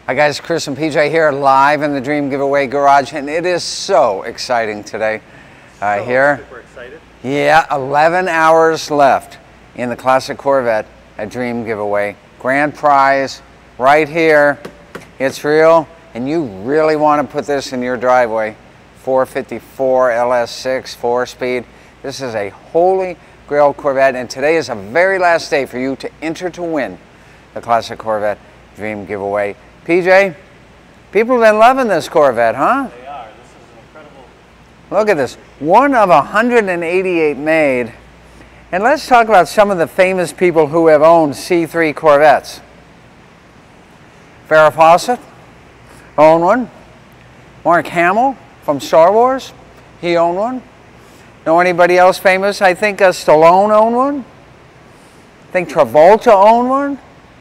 Hi guys, Chris and PJ here live in the Dream Giveaway Garage, and it is so exciting today. Super excited. Yeah, 11 hours left in the classic Corvette at Dream Giveaway. Grand prize right here. It's real, and you really want to put this in your driveway. 454 LS6 4-speed. This is a holy grail Corvette, and today is the very last day for you to enter to win the classic Corvette Dream Giveaway. PJ, people have been loving this Corvette, huh? They are. This is an incredible. Look at this. One of 188 made. And let's talk about some of the famous people who have owned C3 Corvettes. Farrah Fawcett owned one. Mark Hamill from Star Wars, he owned one. Know anybody else famous? I think Stallone owned one. I think Travolta owned one.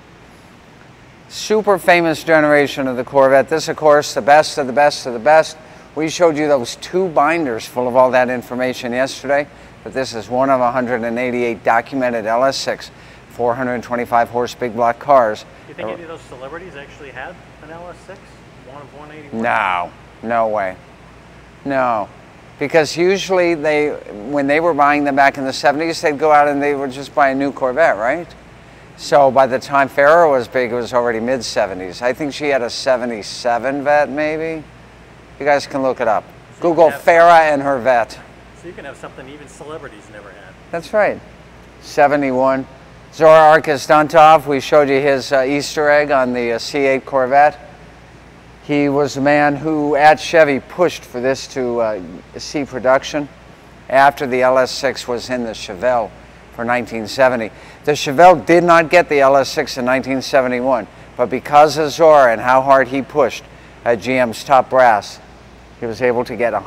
Super famous generation of the Corvette. This, of course, the best of the best of the best. We showed you those two binders full of all that information yesterday, but this is one of 188 documented LS6, 425 horse big block cars. Do you think any of those celebrities actually had an LS6? One of 181? No, no way. No, because usually when they were buying them back in the 70s, they'd go out and they would just buy a new Corvette, right? So by the time Farrah was big, it was already mid-70s. I think she had a 77 Vette, maybe. You guys can look it up. So Google Farrah and her Vette. So you can have something even celebrities never had. That's right. 71. Zora Arkus-Duntov, we showed you his Easter egg on the C8 Corvette. He was the man who, at Chevy, pushed for this to see production after the LS6 was in the Chevelle for 1970. The Chevelle did not get the LS6 in 1971, but because of Zora and how hard he pushed at GM's top brass, he was able to get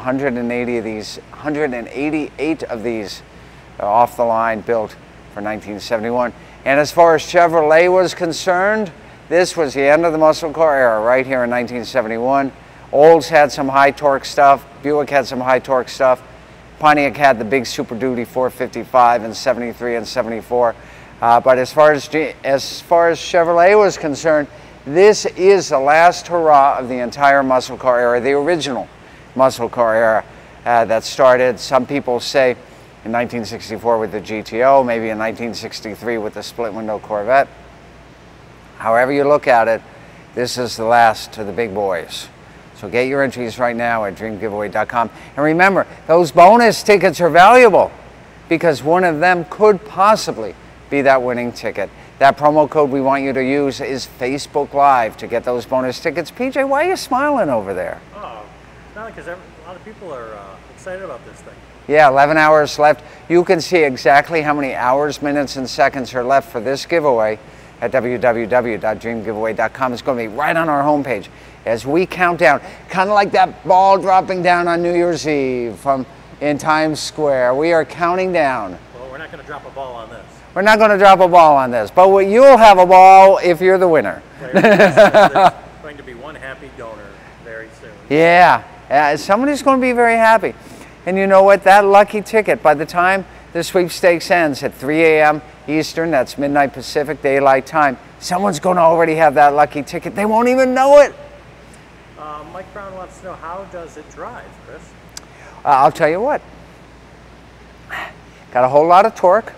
188 of these off the line built for 1971. And as far as Chevrolet was concerned, this was the end of the muscle car era right here in 1971. Olds had some high torque stuff, Buick had some high torque stuff, Pontiac had the big Super Duty 455 in 73 and 74. But as far as Chevrolet was concerned, this is the last hurrah of the entire muscle car era, the original muscle car era that started, some people say, in 1964 with the GTO, maybe in 1963 with the split window Corvette. However you look at it, this is the last of the big boys. So get your entries right now at dreamgiveaway.com. And remember, those bonus tickets are valuable because one of them could possibly be that winning ticket. That promo code we want you to use is Facebook Live to get those bonus tickets. PJ, why are you smiling over there? Oh, not because a lot of people are excited about this thing. Yeah, 11 hours left. You can see exactly how many hours, minutes, and seconds are left for this giveaway at www.dreamgiveaway.com. It's going to be right on our homepage as we count down, kind of like that ball dropping down on New Year's Eve in Times Square. We are counting down. Well, we're not going to drop a ball on this. We're not going to drop a ball on this, but you'll have a ball if you're the winner. There's going to be one happy donor very soon. Yeah, somebody's going to be very happy. And you know what? That lucky ticket, by the time the sweepstakes ends at 3 a.m. Eastern, that's midnight Pacific, daylight time, someone's going to already have that lucky ticket. They won't even know it. Mike Brown wants to know, how does it drive, Chris? I'll tell you what. Got a whole lot of torque.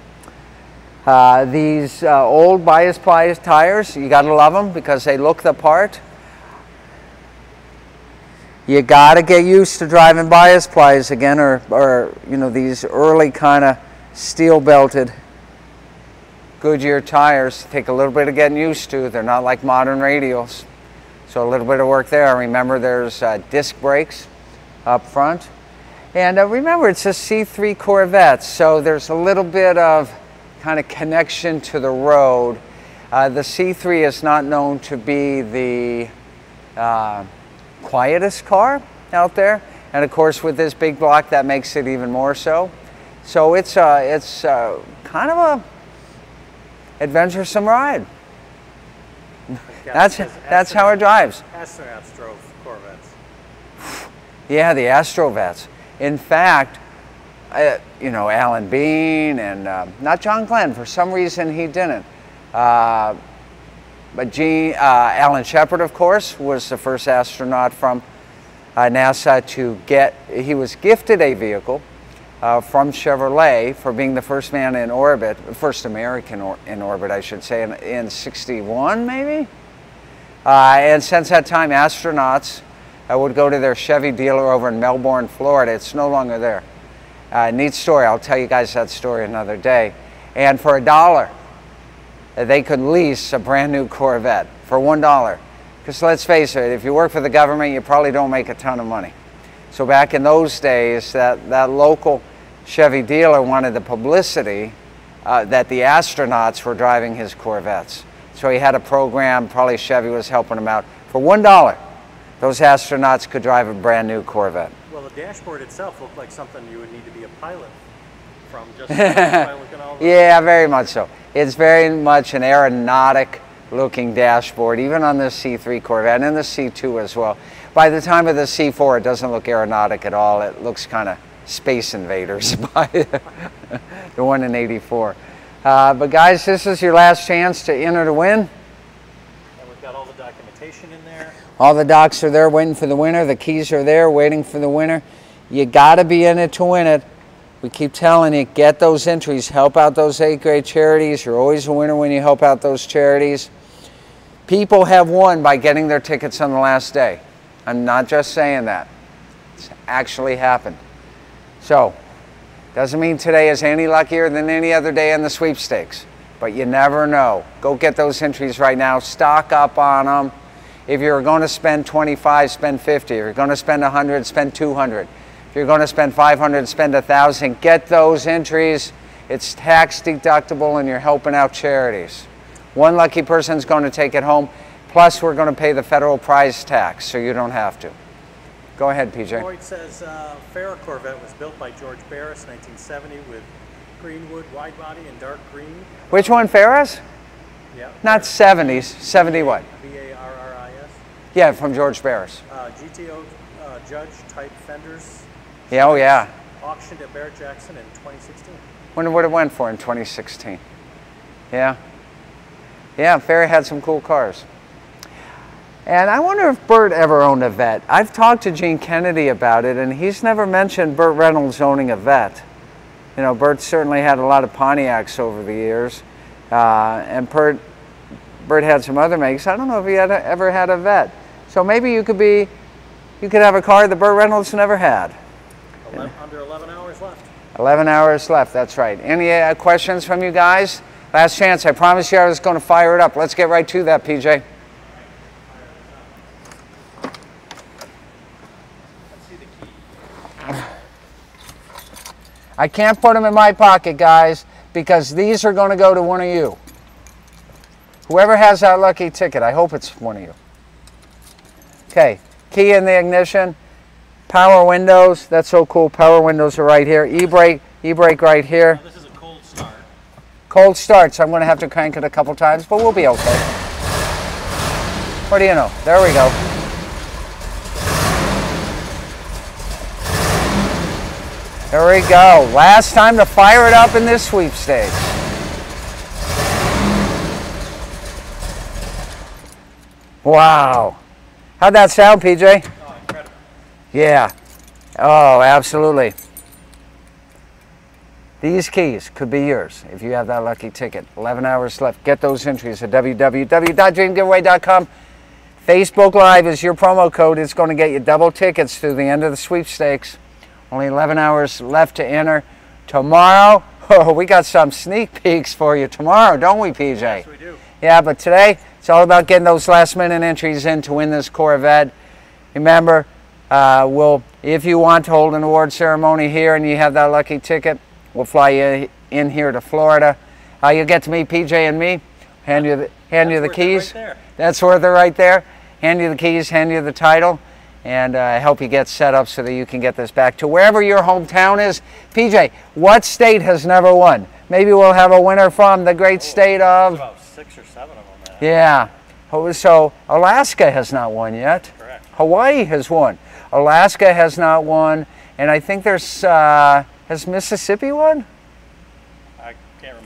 These old bias plies tires, you got to love them because they look the part. You got to get used to driving bias plies again, or you know, these early kind of steel belted Goodyear tires. Take a little bit of getting used to. They're not like modern radials. So a little bit of work there. Remember, there's disc brakes up front. And remember, it's a C3 Corvette, so there's a little bit of kind of connection to the road. The C3 is not known to be the quietest car out there. And of course, with this big block, that makes it even more so. So it's kind of a adventuresome ride. That's how it drives. Astronauts drove Corvettes. Yeah, the Astrovets. In fact, you know, Alan Bean and not John Glenn. For some reason, he didn't. But Alan Shepard, of course, was the first astronaut from NASA to he was gifted a vehicle from Chevrolet for being the first man in orbit, first American in orbit, I should say, in 61 maybe? And since that time, astronauts would go to their Chevy dealer over in Melbourne, Florida. It's no longer there. Neat story. I'll tell you guys that story another day. And for $1, they could lease a brand new Corvette for $1. Because let's face it, if you work for the government, you probably don't make a ton of money. So back in those days, that local Chevy dealer wanted the publicity that the astronauts were driving his Corvettes. So he had a program, probably Chevy was helping him out. For $1, those astronauts could drive a brand new Corvette. Well, the dashboard itself looked like something you would need to be a pilot from, just by looking all the... Yeah, very much so. It's very much an aeronautic looking dashboard, even on the C3 Corvette and the C2 as well. By the time of the C4, it doesn't look aeronautic at all. It looks kind of Space Invaders by the one in '84. But guys, this is your last chance to enter to win. And we've got all the documentation in there. All the docs are there waiting for the winner. The keys are there waiting for the winner. You got to be in it to win it. We keep telling you, get those entries, help out those 8th grade charities. You're always a winner when you help out those charities. People have won by getting their tickets on the last day. I'm not just saying that. It's actually happened. So, doesn't mean today is any luckier than any other day in the sweepstakes. But you never know. Go get those entries right now. Stock up on them. If you're going to spend 25, spend 50. If you're going to spend 100, spend 200. If you're going to spend 500, spend 1,000. Get those entries. It's tax deductible and you're helping out charities. One lucky person's going to take it home. Plus, we're going to pay the federal prize tax, so you don't have to. Go ahead, PJ. Lloyd says Farrah Corvette was built by George Barris, 1970, with greenwood wide body and dark green. Which one, Ferris? Yeah. Not 70s. 70 what? B-A-R-R-I-S. Yeah, from George Barris. GTO Judge type fenders. Yeah, oh yeah. Auctioned at Barrett Jackson in 2016. Wonder what it went for in 2016. Yeah. Yeah, Ferry had some cool cars. And I wonder if Burt ever owned a Vette. I've talked to Gene Kennedy about it, and he's never mentioned Burt Reynolds owning a Vette. You know, Burt certainly had a lot of Pontiacs over the years, and Burt had some other makes. I don't know if he ever had a Vette. So maybe you could have a car that Burt Reynolds never had. Under 11 hours left. 11 hours left, that's right. Any questions from you guys? Last chance. I promised you I was going to fire it up. Let's get right to that, PJ. I can't put them in my pocket, guys, because these are going to go to one of you. Whoever has that lucky ticket, I hope it's one of you. Okay, key in the ignition, power windows, that's so cool, power windows are right here, e-brake right here. This is a cold start. Cold start, so I'm going to have to crank it a couple times, but we'll be okay. What do you know? There we go. There we go. Last time to fire it up in this sweepstakes. Wow. How'd that sound, PJ? Oh, incredible. Yeah. Oh, absolutely. These keys could be yours if you have that lucky ticket. 11 hours left. Get those entries at www.dreamgiveaway.com. Facebook Live is your promo code. It's going to get you double tickets through the end of the sweepstakes. Only 11 hours left to enter. Tomorrow, oh, we got some sneak peeks for you tomorrow, don't we, PJ? Yes, we do. Yeah, but today, it's all about getting those last-minute entries in to win this Corvette. Remember, if you want to hold an award ceremony here and you have that lucky ticket, we'll fly you in here to Florida. You'll get to meet PJ and me. Hand you the keys. Right there. That's worth it right there. Hand you the keys, hand you the title, and help you get set up so that you can get this back to wherever your hometown is. PJ, what state has never won? Maybe we'll have a winner from the great state of... About 6 or 7 of them. Yeah. So Alaska has not won yet. Correct. Hawaii has won. Alaska has not won. And I think there's... has Mississippi won? I can't remember off the top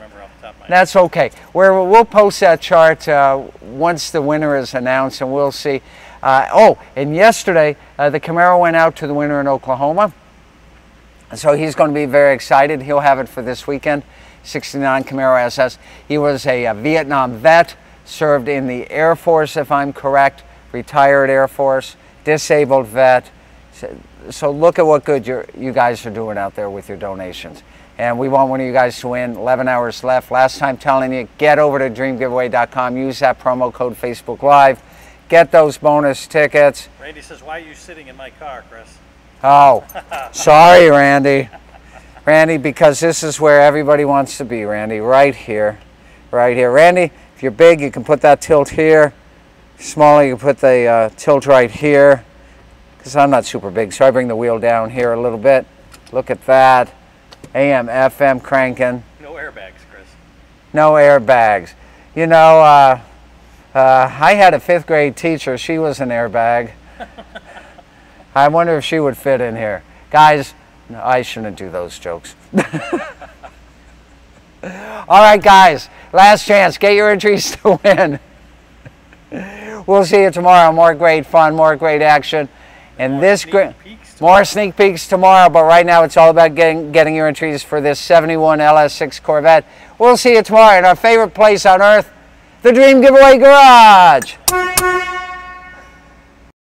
up, Mike. That's okay. We'll post that chart once the winner is announced, and we'll see. And yesterday, the Camaro went out to the winner in Oklahoma. So he's going to be very excited. He'll have it for this weekend. 69 Camaro SS. He was a Vietnam vet, served in the Air Force, if I'm correct, retired Air Force, disabled vet. So look at what good you guys are doing out there with your donations. And we want one of you guys to win. 11 hours left. Last time telling you, get over to dreamgiveaway.com. Use that promo code Facebook Live. Get those bonus tickets. Randy says, why are you sitting in my car, Chris? Oh, sorry, Randy. Randy, because this is where everybody wants to be, Randy. Right here. Right here. Randy, if you're big, you can put that tilt here. Smaller, you can put the tilt right here. Because I'm not super big, so I bring the wheel down here a little bit. Look at that. AM, FM cranking. No airbags, Chris. No airbags. You know, I had a 5th grade teacher. She was an airbag. I wonder if she would fit in here. Guys, no, I shouldn't do those jokes. All right, guys, last chance. Get your entries to win. We'll see you tomorrow. More great fun, more great action. And more sneak peeks tomorrow, but right now it's all about getting your entries for this 71 LS6 Corvette. We'll see you tomorrow in our favorite place on earth, the Dream Giveaway Garage.